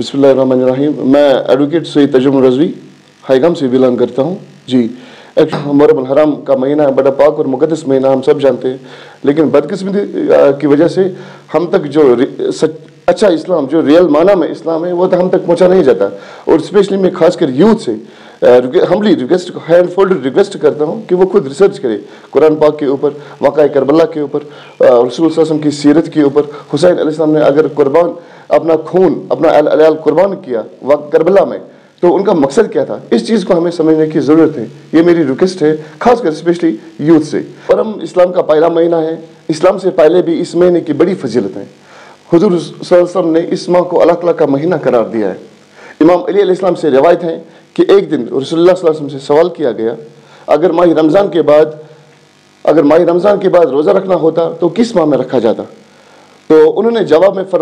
बिस्मिल्लाहिर्रहमानिर्रहीम। मैं एडवोकेट सैयद तजुम्मुल रज़वी हाईगाम से बिलोंग करता हूँ जी। मुहर्रम हराम का महीना है, बड़ा पाक और मुक़द्दस महीना, हम सब जानते हैं। लेकिन बदकिस्मती की वजह से हम तक जो अच्छा इस्लाम, जो रियल माना में इस्लाम है, वो तो हम तक पहुँचा नहीं जाता। और स्पेशली मैं खासकर यूथ से humbly request, hand folded request करता हूँ कि वो खुद रिसर्च करे कुरान पाक के ऊपर, वाक़या करबला के ऊपर, रसूल सल्लल्लाहु अलैहि वसल्लम की सीरत के ऊपर। हुसैन अलैहिस्सलाम ने अगर कुर्बान अपना खून, अपना अल कुर्बान किया करबला में, तो उनका मकसद क्या था, इस चीज़ को हमें समझने की ज़रूरत है। ये मेरी रिक्वेस्ट है खासकर स्पेशली यूथ से। और हम इस्लाम का पहला महीना है, इस्लाम से पहले भी इस महीने की बड़ी फजीलत है। हुज़ूर सल्लल्लाहु अलैहि वसल्लम ने इस माह को अल्लाह ताला का महीना करार दिया है। इमाम अली अलैहिस्सलाम से रिवायत है कि एक दिन रसूलुल्लाह सल्लल्लाहु अलैहि वसल्लम से सवाल किया गया, अगर माह रमज़ान के बाद रोज़ा रखना होता तो किस माह में रखा जाता? तो उन्होंने जवाब में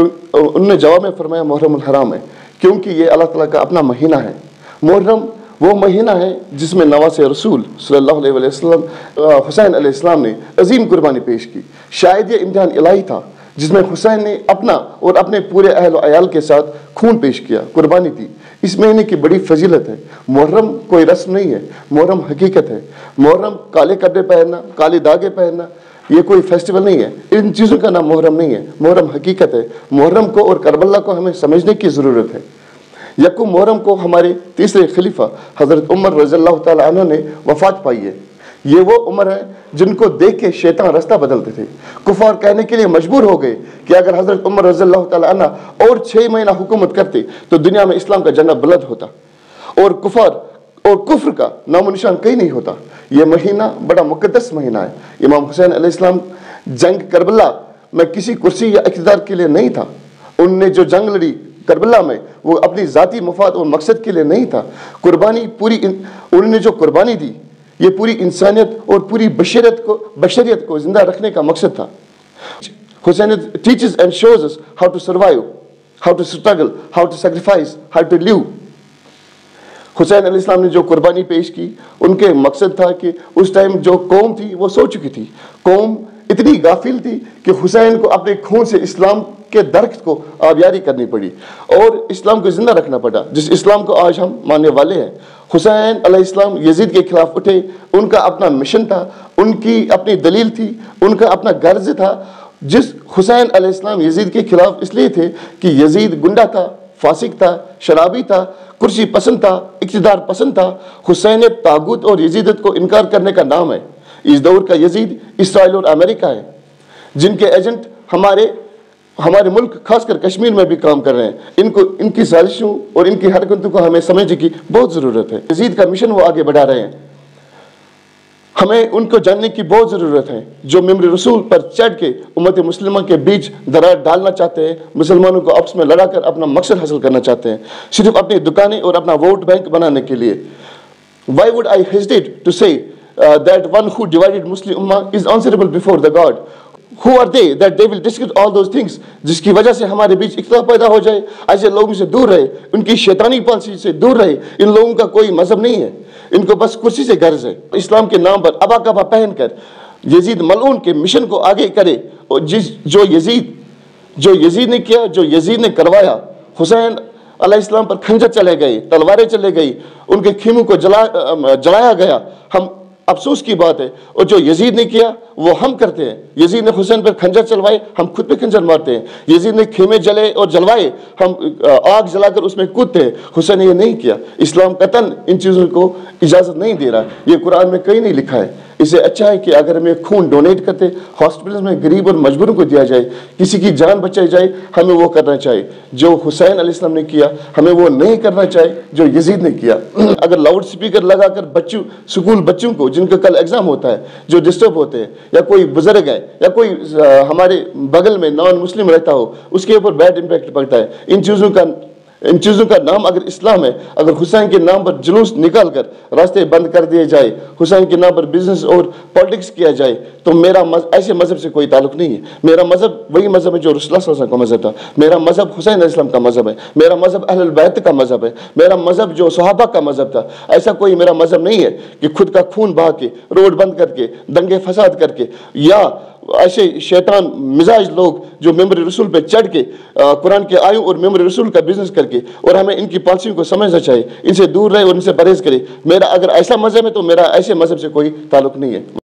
फरमाया मुहर्रम हराम है, क्योंकि ये अल्लाह ताला का अपना महीना है। मुहर्रम वो महीना है जिसमें नवासे रसूल सल्लल्लाहु अलैहि वसल्लम हुसैन अलैहिस्सलाम ने अजीम कुर्बानी पेश की। शायद ये इम्तिहान इलाही था जिसमें हुसैन ने अपना और अपने पूरे अहल व अयाल के साथ खून पेश किया, कुर्बानी दी। इस महीने की बड़ी फजीलत है। मुहर्रम कोई रस्म नहीं है, मुहर्रम हकीकत है। मुहर्रम काले कपड़े पहनना, काले धागे पहनना, ये कोई फेस्टिवल नहीं है। इन चीज़ों का नाम मुहर्रम नहीं है, मुहर्रम हकीकत है। मुहर्रम को और करबला को हमें समझने की ज़रूरत है। यकूम मुहर्रम को हमारे तीसरे खलीफा हज़रत उमर रज़ियल्लाहु तआला अन्हु ने वफ़ात पाई है। ये वो उमर है जिनको देख के शैतान रास्ता बदलते थे। कुफार कहने के लिए मजबूर हो गए कि अगर हज़रत उमर रज़ियल्लाहु तआला अन्हु और 6 महीना हुकूमत करते तो दुनिया में इस्लाम का झंडा बुलंद होता और कुफार और कुफ्र का नामो निशान कहीं नहीं होता। ये महीना बड़ा मुक़द्दस महीना है। इमाम हुसैन अलैहिस्सलाम जंग करबला में किसी कुर्सी या इक़्तिदार के लिए नहीं था। उनने जो जंग लड़ी करबला में, वो अपनी ज़ाती मफाद और मकसद के लिए नहीं था। उन्होंने जो कुर्बानी दी, ये पूरी इंसानियत और पूरी बशरियत को जिंदा रखने का मकसद था। Hussain teaches and shows us how to survive, how to struggle, how to sacrifice, how to live. Hussain अलैहिस्सलाम ने जो कुर्बानी पेश की, उनके मकसद था कि उस टाइम जो कौम थी वो सो चुकी थी। कौम इतनी गाफिल थी कि हुसैन को अपने खून से इस्लाम के दरख्त को आबियारी करनी पड़ी और इस्लाम को जिंदा रखना पड़ा, जिस इस्लाम को आज हम मानने वाले हैं। हुसैन अलैहिस्सलाम यजीद के खिलाफ उठे, उनका अपना मिशन था, उनकी अपनी दलील थी, उनका अपना गर्ज था। जिस हुसैन अलैहिस्सलाम यजीद के खिलाफ इसलिए थे कि यजीद गुंडा था, फासिक था, शराबी था, कुर्सी पसंद था, इक़्तिदार पसंद था। हुसैन तागूत और यजीदत को इनकार करने का नाम है। इस दौर का यजीद इसराइल और अमेरिका है, जिनके एजेंट हमारे मुल्क खासकर कश्मीर में भी काम कर रहे हैं। इनकी साजिशों और इनकी हरकतों को हमें समझने की बहुत ज़रूरत है। यजीद का मिशन वो आगे बढ़ा रहे हैं, हमें उनको जानने की बहुत ज़रूरत है, जो मिंबर रसूल पर चढ़ के उम्मत मुस्लिमा के बीच दरार डालना चाहते हैं, मुसलमानों को आपस में लड़ाकर अपना मकसद हासिल करना चाहते हैं, सिर्फ अपनी दुकानें और अपना वोट बैंक बनाने के लिए। Why would I hesitate to say that one who divided Muslim Ummah is answerable before the God? Who are they that they will discuss all those things? जिसकी वजह से हमारे बीच इख्तिलाफ पैदा हो जाए। ऐसे लोगों से दूर रहे, उनकी शैतानी पॉलिसी से दूर रहे। इन लोगों का कोई मजहब नहीं है, इनको बस कुर्सी से गर्ज है। इस्लाम के नाम पर अबा कबा पहनकर यजीद मलऊन के मिशन को आगे करे। और जो यजीद ने किया, जो यजीद ने करवाया, हुसैन अलैहिस्सलाम पर खंजर चले गए, तलवारें चले गई, उनके खीमों को जलाया गया। हम अफसोस की बात है। और जो यजीद ने किया वो हम करते हैं। यजीद ने हुसैन पर खंजर चलवाए, हम खुद पे खंजर मारते हैं। यजीद ने खेमे जले और जलवाए, हम आग जलाकर उसमें कूदते हैं। हुसैन ने ये नहीं किया। इस्लाम कतन इन चीज़ों को इजाज़त नहीं दे रहा। ये कुरान में कहीं नहीं लिखा है। इससे अच्छा है कि अगर हमें खून डोनेट करते, हॉस्पिटल में गरीब और मजबूरों को दिया जाए, किसी की जान बचाई जाए, हमें वो करना चाहिए। जो हुसैन अलैहिस्सलाम ने किया, हमें वो नहीं करना चाहिए जो यजीद ने किया। अगर लाउड स्पीकर लगाकर स्कूल बच्चों को, जिनका कल एग्जाम होता है, जो डिस्टर्ब होते हैं, या कोई बुजुर्ग है या कोई हमारे बगल में नॉन मुस्लिम रहता हो, उसके ऊपर बैड इम्पैक्ट पड़ता है। इन चीज़ों का नाम अगर इस्लाम है, अगर हुसैन के नाम पर जुलूस निकाल कर रास्ते बंद कर दिए जाए, हुसैन के नाम पर बिजनेस और पॉलिटिक्स किया जाए, तो मेरा ऐसे मज़हब से कोई ताल्लुक नहीं है। मेरा मज़हब वही मज़हब है जो रसूलुल्लाह सल्लल्लाहु अलैहि वसल्लम का मज़हब था। मेरा मज़हब हुसैन अलैहिस्सलाम का मज़हब है। मेरा मज़हब अहलुल बैत का मज़हब है। मेरा मज़हब जो सहाबा का मज़हब था। ऐसा कोई मेरा मज़हब नहीं है कि खुद का खून बहा के, रोड बंद करके, दंगे फसाद करके, या ایسے شیطان مزاج لوگ جو ممبر رسول پہ چڑھ کے قرآن کے آیوں اور ممبر رسول کا بزنس کر کے، اور ہمیں ان کی پالیسیوں کو سمجھنا چاہیے، ان سے دور رہے اور ان سے پرہیز کرے۔ میرا اگر ایسا مذہب ہے تو میرا ایسے مذہب سے کوئی تعلق نہیں ہے۔